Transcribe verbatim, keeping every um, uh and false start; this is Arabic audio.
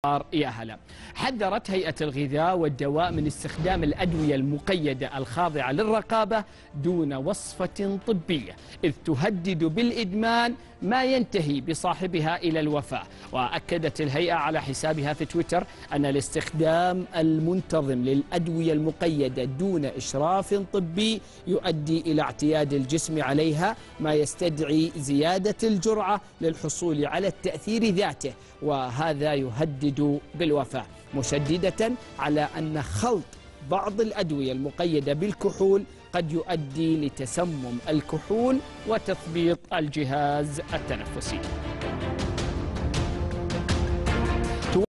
يا هلا. حذرت هيئة الغذاء والدواء من استخدام الأدوية المقيدة الخاضعة للرقابة دون وصفة طبية، إذ تهدد بالإدمان ما ينتهي بصاحبها إلى الوفاة. وأكدت الهيئة على حسابها في تويتر أن الاستخدام المنتظم للأدوية المقيدة دون إشراف طبي يؤدي إلى اعتياد الجسم عليها، ما يستدعي زيادة الجرعة للحصول على التأثير ذاته، وهذا يهدد بالوفاة، مشددة على أن خلط بعض الأدوية المقيدة بالكحول قد يؤدي لتسمم الكحول وتثبيط الجهاز التنفسي.